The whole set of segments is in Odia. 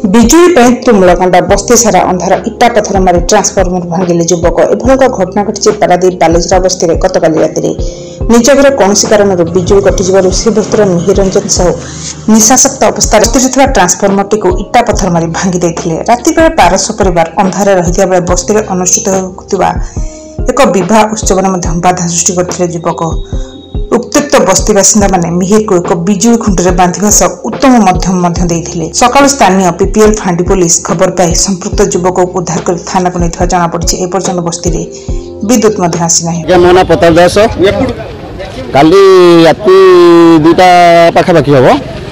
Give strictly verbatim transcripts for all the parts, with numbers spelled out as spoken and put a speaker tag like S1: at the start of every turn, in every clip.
S1: ବିଜୁଳି ତୁମୁଳକାଣ୍ଡ ବସ୍ତି ସାରା ଅନ୍ଧାର ଇଟା ପଥର ମାରି ଟ୍ରାନ୍ସଫର୍ମର ଭାଙ୍ଗିଲେ ଯୁବକ। ଏଭଳି ଏକ ଘଟଣା ଘଟିଛି ପାରାଦୀପ ବାଲେଶ୍ୱର ବସ୍ତିରେ ଗତକାଲି ରାତିରେ। ନିଜ ଘରେ କୌଣସି କାରଣରୁ ବିଜୁଳି କଟିଯିବାରୁ ଶ୍ରୀଭକ୍ତର ମିହିର ରଞ୍ଜନ ସାହୁ ନିଶାସକ୍ତ ଅବସ୍ଥାରେ ବସ୍ତିରେ ଥିବା ଟ୍ରାନ୍ସଫର୍ମରଟିକୁ ଇଟା ପଥର ମାରି ଭାଙ୍ଗି ଦେଇଥିଲେ। ରାତି ବେଳେ ବାରଶହ ପରିବାର ଅନ୍ଧାରରେ ରହିଥିବା ବେଳେ ବସ୍ତିରେ ଅନୁଷ୍ଠିତ ହେଉଥିବା ଏକ ବିବାହ ଉତ୍ସବରେ ମଧ୍ୟ ବାଧା ସୃଷ୍ଟି କରିଥିଲେ ଯୁବକ। ଉତ୍ତ୍ୟକ୍ତ ବସ୍ତି ବାସିନ୍ଦା ମାନେ ମିହିରକୁ ଏକ ବିଜୁଳି ଖୁଣ୍ଟରେ ବାନ୍ଧିବା ସହ ଉତ୍ତମ ମଧ୍ୟମ ମଧ୍ୟ ଦେଇଥିଲେ। ସକାଳୁ ସ୍ଥାନୀୟ ପିପିଏଲ ଫାଣ୍ଡି ପୁଲିସ ଖବର ପାଇ ସମ୍ପୃକ୍ତ ଯୁବକକୁ ଉଦ୍ଧାର କରି ଥାନାକୁ ନେଇଥିବା ଜଣାପଡ଼ିଛି। ଏପର୍ଯ୍ୟନ୍ତ ବସ୍ତିରେ ବିଦ୍ୟୁତ ମଧ୍ୟ ଆସିନାହିଁ।
S2: ମୋ ନାଁ ପ୍ରତାପ ଦାସ। କାଲି ରାତି ଦୁଇଟା ପାଖାପାଖି ହବ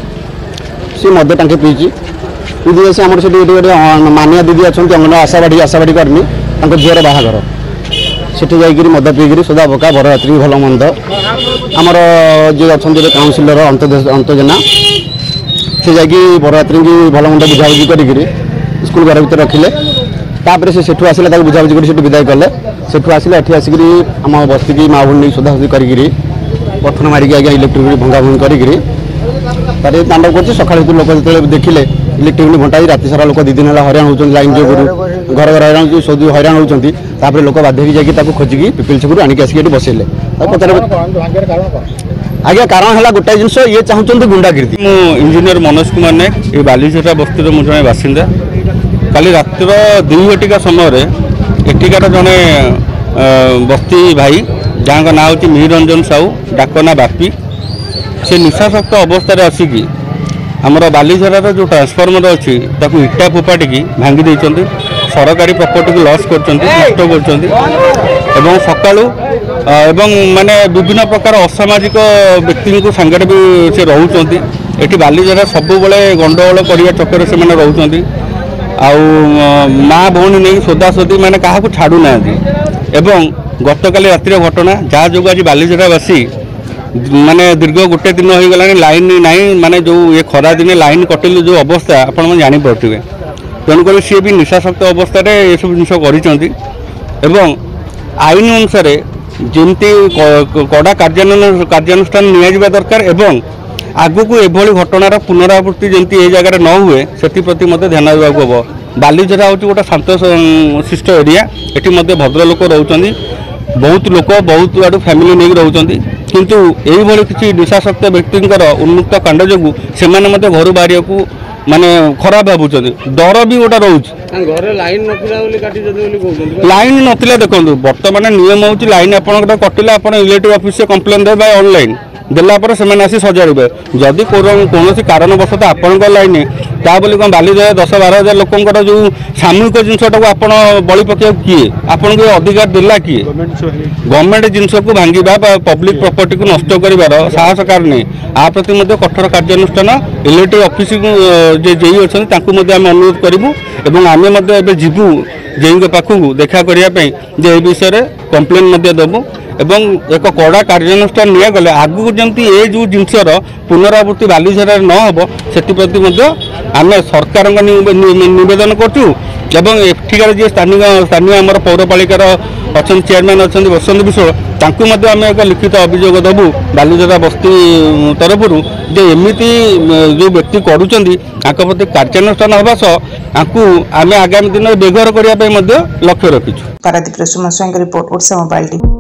S2: ସେ ମଦ ଟାଙ୍କି ପିଇଛି ପିଇ ଆସି ଆମର ସେଠି ଗୋଟେ ମାନିଆ ଦିଦି ଅଛନ୍ତି ଅଙ୍ଗନ ଆଶାବାଡ଼ି ଆଶାବାଡ଼ି କର୍ମୀ ତାଙ୍କ ଝିଅର ବାହାଘର ସେଠି ଯାଇକିରି ମଦ ପିଇକିରି ସଦା ପକା ବରଯାତ୍ରୀ ଭଲ ମନ୍ଦ ଆମର ଯିଏ ଅଛନ୍ତି କାଉନସିଲର ଅନ୍ତ ଜେନା ସେ ଯାଇକି ବରଯାତ୍ରୀକି ଭଲ ମନ୍ଦ ବୁଝାବୁଝି କରିକିରି ସ୍କୁଲ ଘର ଭିତରେ ରଖିଲେ। ତାପରେ ସେ ସେଠୁ ଆସିଲେ ତାକୁ ବୁଝାବୁଝି କରି ସେଠୁ ବିଦାୟ କଲେ। ସେଠୁ ଆସିଲେ ଏଠି ଆସିକିରି ଆମ ବସ୍ତିକି ମା ଭଉଣୀ ସଦାସଦି କରିକିରି ପଥର ମାରିକି ଆଜ୍ଞା ଇଲେକ୍ଟ୍ରିକ୍ ଭଙ୍ଗା ଭଙ୍ଗି କରିକିରି ତାର ତାଣ୍ଡବ କରୁଛି। ସକାଳୁ ଲୋକ ଯେତେବେଳେ ଦେଖିଲେ ଇଲେକ୍ଟ୍ରିକ୍ ଭଣ୍ଟା ରାତି ସାରା ଲୋକ ଦୁଇ ଦିନ ହେଲା ହଇରାଣ ହେଉଛନ୍ତି ଲାଇନ୍ ଯୋଗୁଁ ଘର ଘର ହଇରାଣ ହେଉଛି ସୌଦି ହଇରାଣ ହେଉଛନ୍ତି। ତାପରେ ଲୋକ ବାଧ୍ୟ ହେଇକି ଯାଇକି ତାକୁ ଖୋଜିକି ପିପିଲ ଛକରୁ ଆଣିକି ଆସିକି ଏଠି ବସେଇଲେ। ତାକୁ ପଚାର ଆଜ୍ଞା କାରଣ ହେଲା ଗୋଟାଏ ଜିନିଷ ଇଏ ଚାହୁଁଛନ୍ତି ଗୁଣ୍ଡାଗିରି।
S3: ମୁଁ ଇଞ୍ଜିନିୟର ମନୋଜ କୁମାର ନାୟକ ଏ ବାଲିଝରା ବସ୍ତିର ମୁଁ ଜଣେ ବାସିନ୍ଦା। କାଲି ରାତିର ଦୁଇ ଘଟିକା ସମୟରେ ଏଠିକାର ଜଣେ ବସ୍ତି ଭାଇ ଯାହାଙ୍କ ନାଁ ହେଉଛି ମିହିର ରଞ୍ଜନ ସାହୁ ଡାକ ନାଁ ବାପି ସେ ନିଶାସକ୍ତ ଅବସ୍ଥାରେ ଆସିକି ଆମର ବାଲିଝରାର ଯେଉଁ ଟ୍ରାନ୍ସଫର୍ମର ଅଛି ତାକୁ ଇଟା ଫୋପାଡ଼ିକି ଭାଙ୍ଗି ଦେଇଛନ୍ତି। ସରକାରୀ ପ୍ରପର୍ଟିକୁ ଲସ୍ କରୁଛନ୍ତି ନଷ୍ଟ କରୁଛନ୍ତି ଏବଂ ସକାଳୁ ଏବଂ ମାନେ ବିଭିନ୍ନ ପ୍ରକାର ଅସାମାଜିକ ବ୍ୟକ୍ତିଙ୍କୁ ସାଙ୍ଗରେ ବି ସେ ରହୁଛନ୍ତି। ଏଠି ବାଲିଝରା ସବୁବେଳେ ଗଣ୍ଡଗୋଳ କରିବା ଚକ୍କରରେ ସେମାନେ ରହୁଛନ୍ତି। ଆଉ ମା ଭଉଣୀ ନେଇ ସୋଦାସୋଦି ମାନେ କାହାକୁ ଛାଡ଼ୁନାହାନ୍ତି। ଏବଂ ଗତକାଲି ରାତିର ଘଟଣା ଯାହା ଯୋଗୁଁ ଆଜି ବାଲିଝରାବାସୀ ମାନେ ଦୀର୍ଘ ଗୋଟେ ଦିନ ହୋଇଗଲାଣି ଲାଇନ୍ ନାହିଁ। ମାନେ ଯେଉଁ ଏ ଖରାଦିନେ ଲାଇନ୍ କଟିଲେ ଯେଉଁ ଅବସ୍ଥା ଆପଣମାନେ ଜାଣିପାରୁଥିବେ। ତେଣୁକରି ସିଏ ବି ନିଶାସକ୍ତ ଅବସ୍ଥାରେ ଏସବୁ ଜିନିଷ କରିଛନ୍ତି ଏବଂ ଆଇନ ଅନୁସାରେ ଯେମିତି କଡ଼ା କାର୍ଯ୍ୟାନୁଷ୍ଠାନ ନିଆଯିବା ଦରକାର ଏବଂ ଆଗକୁ ଏଭଳି ଘଟଣାର ପୁନରାବୃତ୍ତି ଯେମିତି ଏ ଜାଗାରେ ନ ହୁଏ ସେଥିପ୍ରତି ମଧ୍ୟ ଧ୍ୟାନ ଦେବାକୁ ହେବ। ବାଲିଝରା ହେଉଛି ଗୋଟେ ଶାନ୍ତ ଶିଷ୍ଟ ଏରିଆ। ଏଠି ମଧ୍ୟ ଭଦ୍ରଲୋକ ରହୁଛନ୍ତି, ବହୁତ ଲୋକ ବହୁତ ଆଡ଼ୁ ଫ୍ୟାମିଲି ନେଇକି ରହୁଛନ୍ତି। କିନ୍ତୁ ଏଇଭଳି କିଛି ନିଶାସକ୍ତ ବ୍ୟକ୍ତିଙ୍କର ଉନ୍ମୁକ୍ତ କାଣ୍ଡ ଯୋଗୁଁ ସେମାନେ ମଧ୍ୟ ଘରୁ ବାହାରିବାକୁ ମାନେ ଖରାପ ଭାବୁଛନ୍ତି। ଡର ବି ଗୋଟେ ରହୁଛି।
S2: ଘରେ ଲାଇନ୍ ନଥିଲା ବୋଲି କାଟିଛନ୍ତି ବୋଲି କହୁଛନ୍ତି।
S3: ଲାଇନ୍ ନଥିଲା ଦେଖନ୍ତୁ ବର୍ତ୍ତମାନ ନିୟମ ହେଉଛି ଲାଇନ୍ ଆପଣଙ୍କର କଟିଲେ ଆପଣ ଇଲେକ୍ଟ୍ରିକ୍ ଅଫିସରେ କମ୍ପ୍ଲେନ୍ ଦେବେ ଅନଲାଇନ୍ ଦେଲା ପରେ ସେମାନେ ଆସି ସଜାଡ଼ିବେ। ଯଦି କୌଣସି କାରଣବଶତଃ ଆପଣଙ୍କ ଲାଇନ୍ ତା ବୋଲି କ'ଣ ବାଲିଝରା ଦଶ ବାର ହଜାର ଲୋକଙ୍କର ଯେଉଁ ସାମୂହିକ ଜିନିଷଟାକୁ ଆପଣ ବଳି ପକାଇବାକୁ କିଏ ଆପଣଙ୍କୁ ଅଧିକାର ଦେଲା କିଏ? ଗଭର୍ଣ୍ଣମେଣ୍ଟ ଜିନିଷକୁ ଭାଙ୍ଗିବା ବା ପବ୍ଲିକ୍ ପ୍ରପର୍ଟିକୁ ନଷ୍ଟ କରିବାର ସାହସ କାହାର ନାହିଁ। ଆ ପ୍ରତି ମଧ୍ୟ କଠୋର କାର୍ଯ୍ୟାନୁଷ୍ଠାନ ଇଲେକ୍ଟ୍ରିକ୍ ଅଫିସକୁ ଯେ ଜେଇ ଅଛନ୍ତି ତାଙ୍କୁ ମଧ୍ୟ ଆମେ ଅନୁରୋଧ କରିବୁ ଏବଂ ଆମେ ମଧ୍ୟ ଏବେ ଯିବୁ ଜେଇଙ୍କ ପାଖକୁ ଦେଖା କରିବା ପାଇଁ ଯେ ଏ ବିଷୟରେ କମ୍ପ୍ଲେନ୍ ମଧ୍ୟ ଦେବୁ ଏବଂ ଏକ କଡ଼ା କାର୍ଯ୍ୟାନୁଷ୍ଠାନ ନିଆଗଲେ ଆଗକୁ ଯେମିତି ଏ ଯେଉଁ ଜିନିଷର ପୁନରାବୃତ୍ତି ବାଲିଝରାରେ ନ ହେବ ସେଥିପ୍ରତି ମଧ୍ୟ ଆମେ ସରକାରଙ୍କ ନିବେଦନ କରୁଛୁ ଏବଂ ଏଠିକାର ଯିଏ ସ୍ଥାନୀୟ ସ୍ଥାନୀୟ ଆମର ପୌରପାଳିକାର ଅଛନ୍ତି ଚେୟାରମ୍ୟାନ୍ ଅଛନ୍ତି ବସନ୍ତ ବିଶ୍ୱାଳ ତାଙ୍କୁ ମଧ୍ୟ ଆମେ ଏକ ଲିଖିତ ଅଭିଯୋଗ ଦେବୁ ବାଲିଝରା ବସ୍ତି ତରଫରୁ ଯେ ଏମିତି ଯେଉଁ ବ୍ୟକ୍ତି କରୁଛନ୍ତି ତାଙ୍କ ପ୍ରତି କାର୍ଯ୍ୟାନୁଷ୍ଠାନ ହେବା ସହ ତାଙ୍କୁ ଆମେ ଆଗାମୀ ଦିନରେ ବ୍ୟବହାର କରିବା ପାଇଁ ମଧ୍ୟ ଲକ୍ଷ୍ୟ ରଖିଛୁ।
S1: ପାରାଦୀପର ସୁମନ ସ୍ୱାଇଁଙ୍କ ରିପୋର୍ଟ ଓଡ଼ିଶା ମୋବାଇଲ ଟିଭି।